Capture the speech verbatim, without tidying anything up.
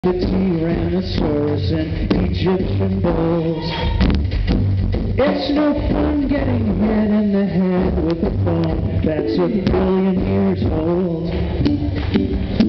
The Tyrannosaurus and Egyptian bulls. It's no fun getting hit in the head with a bone that's a billion years old.